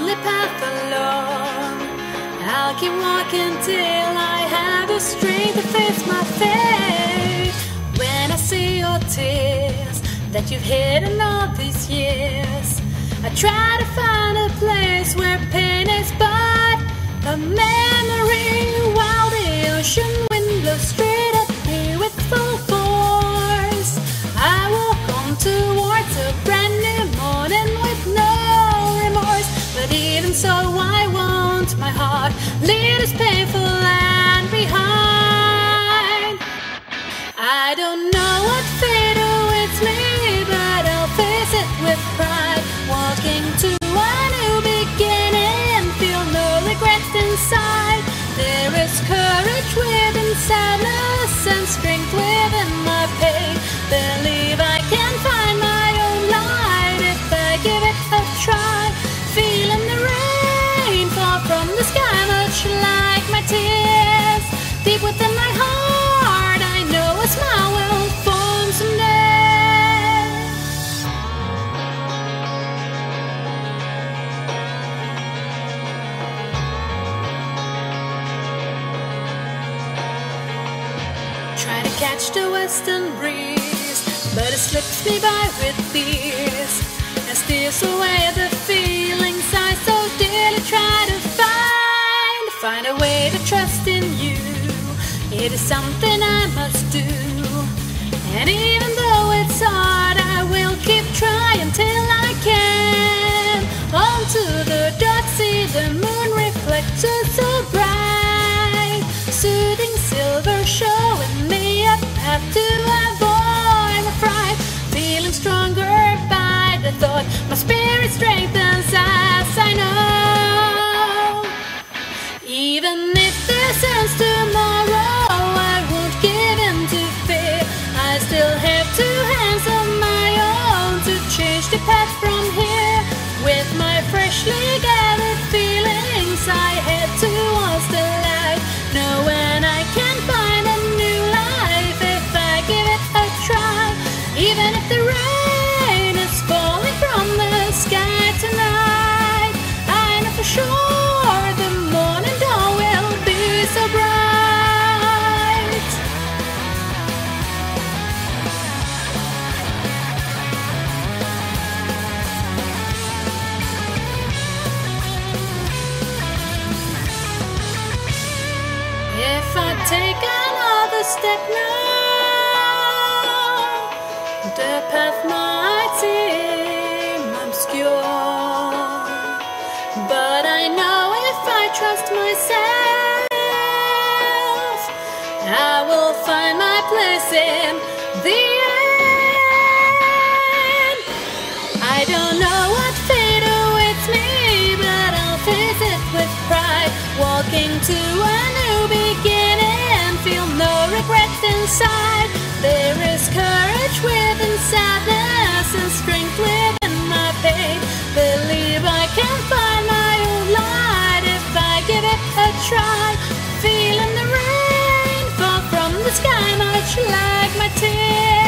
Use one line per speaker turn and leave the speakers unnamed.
lonely path alone. I'll keep walking till I have the strength to face my fate. When I see your tears that you've hidden all these years, I try to find a place where pain is but a memory, while the ocean wind blows straight at me with full force. I walk on towards a brand new morning with no remorse, but even so I want my heart lead this painful land behind. I don't know what fate awaits me, but I'll face it with pride, walking to a new beginning, feel no regrets inside. There is courage within sadness and strength within my pain. Believe I can find my own light if I give it a try. Feeling the rain fall from the sky, much like my tears. Deep within my heart, I know a smile will form someday. Try to catch the western breeze, but it slips me by with ease and steals away the feelings I so dearly try to find a way to trust in you. It is something I must do, and even though it's hard, I will keep trying till I can. Onto the dark sea, the moon reflects so bright, soothing silver showing me a path to avoid my fright. Feeling stronger by the thought, my spirit strengthens as I know. Even if this ends tomorrow, I won't give in to fear. I still have two hands of my own to change the path from here. With my freshly gathered feelings, I head towards the light, knowing I can find a new life if I give it a try. Even if the rain is falling from the sky tonight, I know for sure the morning dawn will be so bright. If I take another step now, the path might seem obscure, but I know if I trust myself, I will find my place in the end. I don't know what fate awaits me, but I'll face it with pride, walking to a new beginning, feel no regrets inside. There is courage within sadness and strength within my pain. Believe I can find my own light if I give it a try. Feeling the rain fall from the sky, much like my tears.